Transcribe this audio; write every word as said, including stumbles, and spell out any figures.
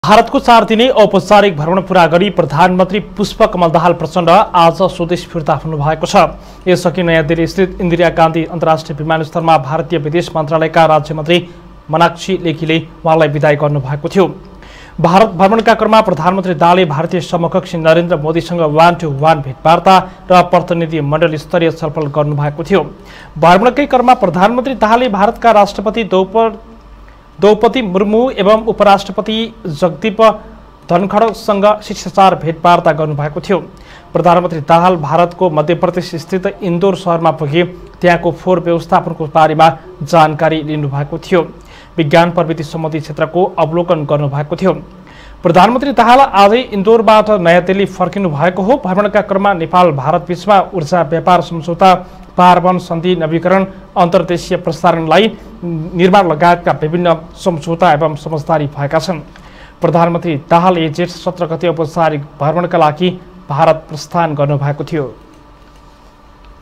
भारत को चार दिने औपचारिक भ्रमण पूरा गरी प्रधानमन्त्री पुष्पकमल दाहाल प्रचण्ड आज स्वदेश फिर्ता हुनुभएको छ। यसअघि नयाँ दिल्ली स्थित इन्दिरा गान्धी अन्तर्राष्ट्रिय विमानस्थलमा भारतीय विदेश मन्त्रालयका राज्यमन्त्री मनाक्षी लेखीले उहाँलाई विदाई गर्नुभएको थियो। भारत भ्रमणका क्रममा प्रधानमन्त्री दाहालले भारतीय समकक्षी नरेन्द्र मोदीसँग वान टू वान भेटवार्ता र प्रतिनिधि मण्डल स्तरीय छलफल गर्नुभएको थियो। भ्रमणकै क्रममा प्रधानमन्त्री दाहालले भारतका राष्ट्रपति द्रौपदी द्रौपदी मुर्मू एवं उपराष्ट्रपति जगदीप धनखडसँग शिष्टाचार भेटवार्ता गर्नुभएको थियो। प्रधानमन्त्री दाहाल भारतको मध्य प्रदेश स्थित इन्दौर शहरमा पुगे त्यहाँको फोहोर व्यवस्थापनको बारेमा जानकारी लिनुभएको थियो। विज्ञान प्रविधि सम्बन्धी क्षेत्रको अवलोकन गर्नुभएको थियो। प्रधानमन्त्री दाहाल आजै इन्दौरबाट नयाँ दिल्ली फर्किनु भएको हो। भ्रमणका क्रममा नेपाल भारत बीचमा ऊर्जा व्यापार सम्झौता, पारवन सन्धि, नवीकरण, अन्तर्देशीय प्रसारणलाई निर्माण लगायतका विभिन्न सम्झौता एवं समझदारी भएका छन्। प्रधानमन्त्री दाहालले जेठ सत्र गते औपचारिक भ्रमणका लागि भारत प्रस्थान गर्नुभएको थियो।